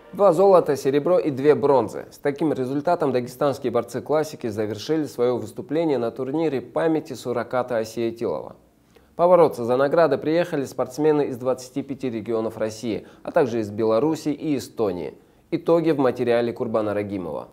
2 золота, серебро и 2 бронзы. С таким результатом дагестанские борцы-классики завершили свое выступление на турнире памяти Сураката Осиетилова. Побороться за награды приехали спортсмены из 25 регионов России, а также из Беларуси и Эстонии. Итоги в материале Курбана Рагимова.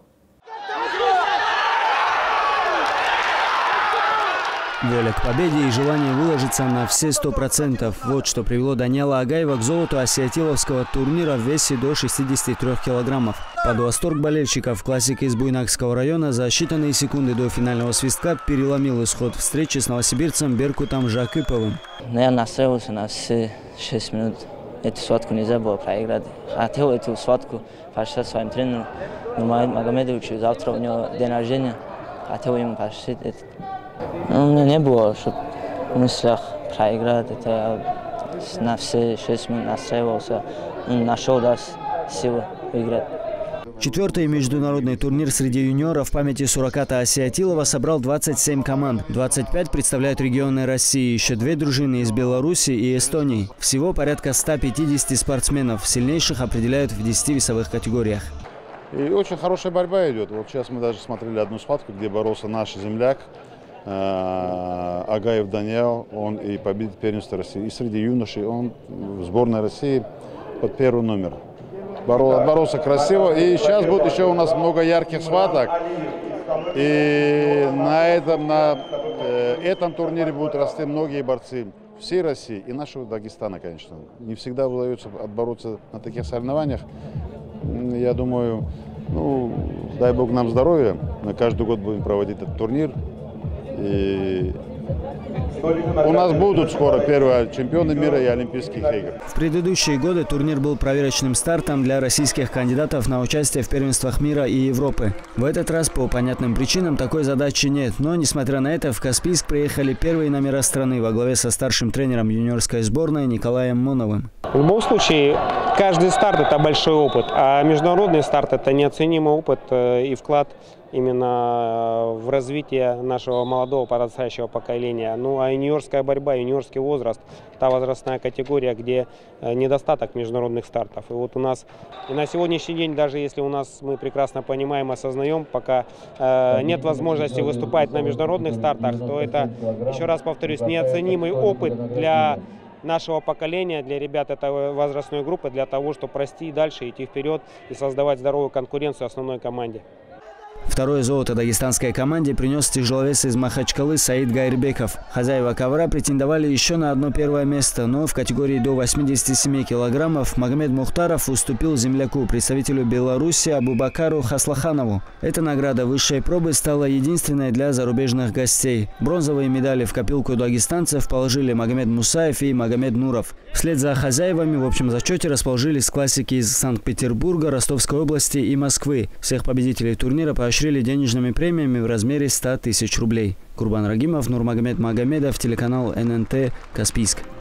Воля к победе и желание выложиться на все 100%. Вот что привело Даниэла Агаева к золоту осиетиловского турнира в весе до 63 килограммов. Под восторг болельщиков классик из Буйнакского района за считанные секунды до финального свистка переломил исход встречи с новосибирцем Беркутом Жакыповым. Я настроился на все 6 минут. Эту схватку нельзя было проиграть. Хотел эту схватку поощрять своим тренером. Но Магомедовичу завтра у него день рождения. Хотел ему поощрить это. У меня не было, чтобы в мыслях проиграть. Это я на все 6 минут настраивался. Нашел силы выиграть. 4-й международный турнир среди юниоров в памяти Сураката Осиетилова собрал 27 команд. 25 представляют регионы России, еще 2 дружины из Беларуси и Эстонии. Всего порядка 150 спортсменов. Сильнейших определяют в 10 весовых категориях. И очень хорошая борьба идет. Вот сейчас мы даже смотрели одну схватку, где боролся наш земляк Агаев Даниэл. Он и победитель первенства России. И среди юношей он в сборной России под 1-й номер. Боролся красиво. И сейчас будет еще у нас много ярких схваток. И на этом турнире будут расти многие борцы всей России и нашего Дагестана, конечно. Не всегда удается отбороться на таких соревнованиях. Я думаю, дай Бог нам здоровья. Мы каждый год будем проводить этот турнир. И у нас будут скоро первые чемпионы мира и Олимпийских игр. В предыдущие годы турнир был проверочным стартом для российских кандидатов на участие в первенствах мира и Европы. В этот раз по понятным причинам такой задачи нет. Но, несмотря на это, в Каспийск приехали первые номера страны во главе со старшим тренером юниорской сборной Николаем Моновым. В любом случае, каждый старт – это большой опыт, а международный старт – это неоценимый опыт и вклад именно в развитие нашего молодого подрастающего поколения. Ну а юниорская борьба, юниорский возраст – та возрастная категория, где недостаток международных стартов. И вот у нас и на сегодняшний день, даже если у нас, мы прекрасно понимаем, осознаем, пока нет возможности выступать на международных стартах, то это, еще раз повторюсь, неоценимый опыт для нашего поколения, для ребят этой возрастной группы, для того, чтобы расти и дальше, идти вперед и создавать здоровую конкуренцию основной команде. Второе золото дагестанской команде принес тяжеловес из Махачкалы Саид Гайрбеков. Хозяева ковра претендовали еще на одно первое место, но в категории до 87 килограммов Магомед Мухтаров уступил земляку, представителю Беларуси Абубакару Хаслаханову. Эта награда высшей пробы стала единственной для зарубежных гостей. Бронзовые медали в копилку дагестанцев положили Магомед Мусаев и Магомед Нуров. Вслед за хозяевами в общем зачете расположились классики из Санкт-Петербурга, Ростовской области и Москвы. Всех победителей турнира поощрили денежными премиями в размере 100 000 рублей. Курбан Рагимов, Нурмагомед Магомедов, телеканал ННТ, Каспийск.